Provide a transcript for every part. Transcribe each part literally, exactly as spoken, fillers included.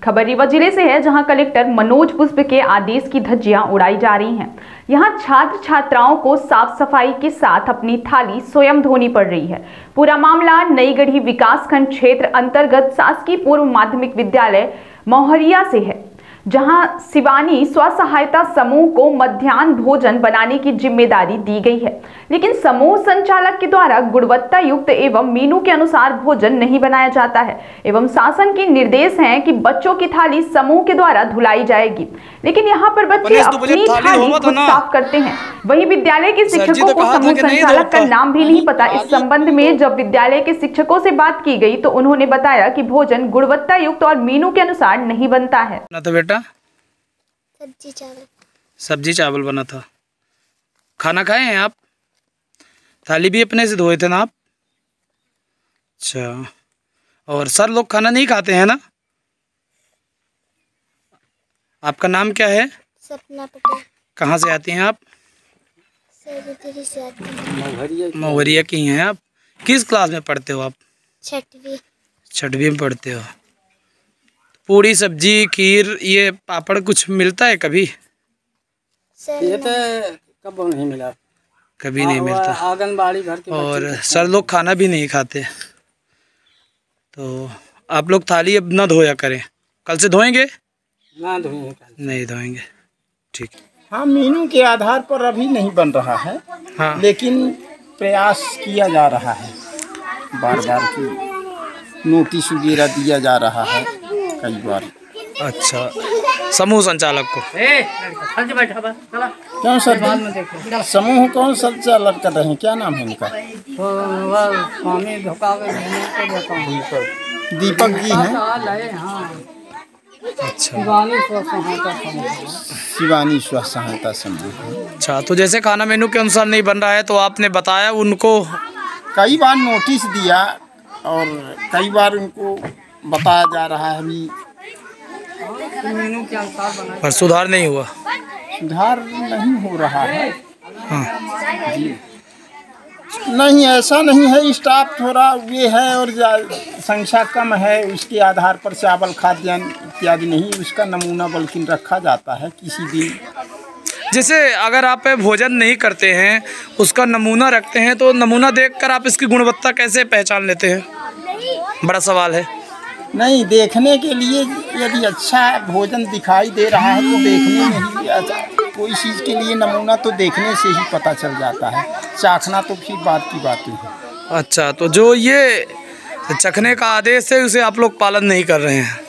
खबर रीवा जिले से है, जहां कलेक्टर मनोज पुष्प के आदेश की धज्जियां उड़ाई जा रही हैं। यहां छात्र छात्राओं को साफ सफाई के साथ अपनी थाली स्वयं धोनी पड़ रही है। पूरा मामला नईगढ़ी विकासखंड क्षेत्र अंतर्गत शासकीय पूर्व माध्यमिक विद्यालय मोहरिया से है, जहां शिवानी स्व सहायता समूह को मध्याह्न भोजन बनाने की जिम्मेदारी दी गई है, लेकिन समूह संचालक के द्वारा गुणवत्ता युक्त एवं मेनू के अनुसार भोजन नहीं बनाया जाता है एवं शासन के निर्देश हैं कि बच्चों की थाली समूह के द्वारा धुलाई जाएगी, लेकिन यहां पर बच्चे अपनी थाली खुद साफ करते हैं। वहीं विद्यालय के शिक्षकों को समूह संचालक का नाम भी नहीं पता। इस संबंध में जब विद्यालय के शिक्षकों से बात की गई तो उन्होंने बताया कि भोजन गुणवत्ता युक्त और मेनू के अनुसार नहीं बनता है। तो बेटा सब्जी चावल सब्जी चावल बना था। खाना खाए हैं आप? थाली भी अपने से धोए थे ना आप? अच्छा, और सर लोग खाना नहीं खाते हैं ना? आपका नाम क्या है? सपना पटेल। कहाँ से आती हैं आप? से आती हैं। मोहरिया की हैं आप? किस क्लास में पढ़ते हो आप? छठवीं छठवीं में पढ़ते हो। पूरी सब्जी खीर ये पापड़ कुछ मिलता है कभी? ये तो कब नहीं मिला, कभी नहीं मिलता। आंगनबाड़ी घर के और सर लोग खाना भी नहीं खाते, तो आप लोग थाली अब ना धोया करें। कल से धोएंगे? ना धोएंगे, नहीं धोएंगे, ठीक। हाँ, मेनू के आधार पर अभी नहीं बन रहा है। हाँ, लेकिन प्रयास किया जा रहा है, बार बार की नोटिस वगैरह दिया जा रहा है कई बार। अच्छा, समूह संचालक को क्यों सर? समूह कौन संचालक कर रहे हैं? क्या नाम है उनका? स्वामी दीपक जी हैं। अच्छा, शिवानी स्व सहायता समूह। अच्छा, तो जैसे खाना मेनू के अनुसार नहीं बन रहा है तो आपने बताया उनको? कई बार नोटिस दिया और कई बार उनको बताया जा रहा है, अभी मेनू के अनुसार बना, पर सुधार नहीं हुआ। सुधार नहीं हो रहा है। हाँ जी, नहीं, ऐसा नहीं है। स्टाफ थोड़ा ये है और संख्या कम है, उसके आधार पर चावल खाद्यान्न इत्यादि नहीं, उसका नमूना बल्कि रखा जाता है किसी दिन। जैसे अगर आप भोजन नहीं करते हैं, उसका नमूना रखते हैं, तो नमूना देखकर आप इसकी गुणवत्ता कैसे पहचान लेते हैं? बड़ा सवाल है। नहीं, देखने के लिए यदि अच्छा भोजन दिखाई दे रहा है तो देखने में ही, कोई चीज़ के लिए नमूना तो देखने से ही पता चल जाता है, चाखना तो फिर बात की बात है। अच्छा, तो जो ये चखने का आदेश है उसे आप लोग पालन नहीं कर रहे हैं?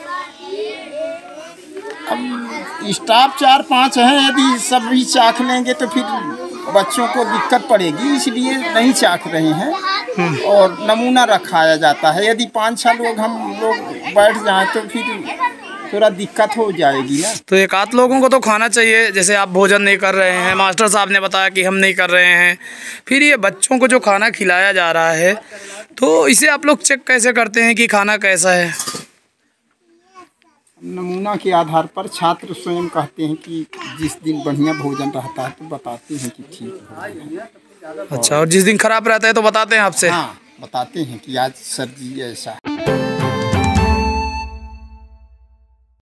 अब स्टाफ चार पाँच हैं, यदि सभी चाख लेंगे तो फिर बच्चों को दिक्कत पड़ेगी, इसलिए नहीं चाख रहे हैं और नमूना रखाया जाता है। यदि पाँच छः लोग हम लोग बैठ जाएं तो फिर थोड़ा दिक्कत हो जाएगी ना। तो एक आध लोगों को तो खाना चाहिए। जैसे आप भोजन नहीं कर रहे हैं, मास्टर साहब ने बताया कि हम नहीं कर रहे हैं, फिर ये बच्चों को जो खाना खिलाया जा रहा है, तो इसे आप लोग चेक कैसे करते हैं कि खाना कैसा है? नमूना के आधार पर छात्र स्वयं कहते हैं कि जिस दिन बढ़िया भोजन रहता है तो बताते हैं कि ठीक है। अच्छा, और जिस दिन खराब रहता है तो बताते हैं आपसे? हाँ, बताते हैं कि आज सब्जी ऐसा।